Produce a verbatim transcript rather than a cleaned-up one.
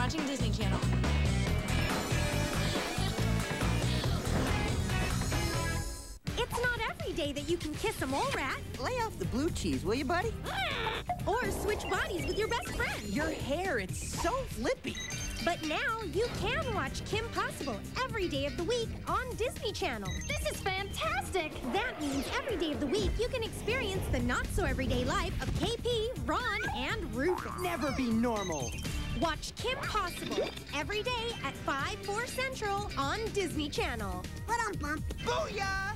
watching Disney Channel. It's not every day that you can kiss a mole rat. Lay off the blue cheese, will you, buddy? Or switch bodies with your best friend. Your hair, it's so flippy. But now you can watch Kim Possible every day of the week on Disney Channel. This is fantastic! That means every day of the week you can experience the not-so-everyday life of K P, Ron, and Rufus. Never be normal. Watch Kim Possible every day at five, four Central on Disney Channel. Booyah!